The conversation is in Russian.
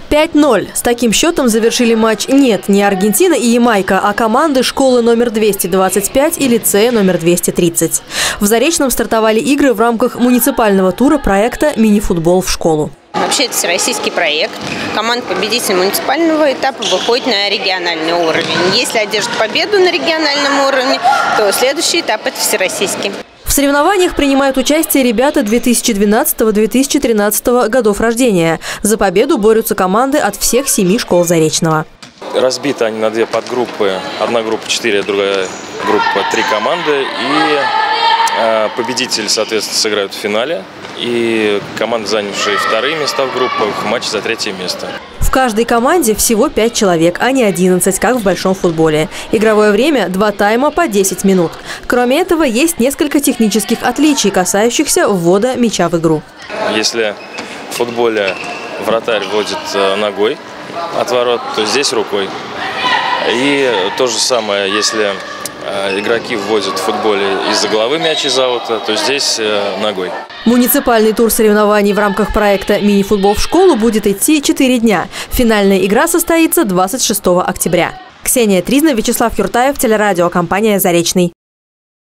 5-0. С таким счетом завершили матч не Аргентина и Ямайка, а команды школы номер 225 и лицея номер 230. В Заречном стартовали игры в рамках муниципального тура проекта «Мини-футбол в школу». Вообще это всероссийский проект. Команда-победитель муниципального этапа выходит на региональный уровень. Если одержит победу на региональном уровне, то следующий этап – это всероссийский. В соревнованиях принимают участие ребята 2012-2013 годов рождения. За победу борются команды от всех 7 школ Заречного. Разбиты они на две подгруппы. Одна группа 4, другая группа 3 команды. И победители, соответственно, сыграют в финале. И команды, занявшие вторые места в группах, матч за 3-е место. В каждой команде всего 5 человек, а не 11, как в большом футболе. Игровое время – 2 тайма по 10 минут. Кроме этого, есть несколько технических отличий, касающихся ввода мяча в игру. Если в футболе вратарь вводит ногой от ворот, то здесь рукой. И то же самое, если игроки вводят в футболе из-за головы мяч из аута, то здесь ногой. Муниципальный тур соревнований в рамках проекта «Мини-футбол в школу» будет идти 4 дня. Финальная игра состоится 26 октября. Ксения Тризна, Вячеслав Юртаев, телерадиокомпания «Заречный».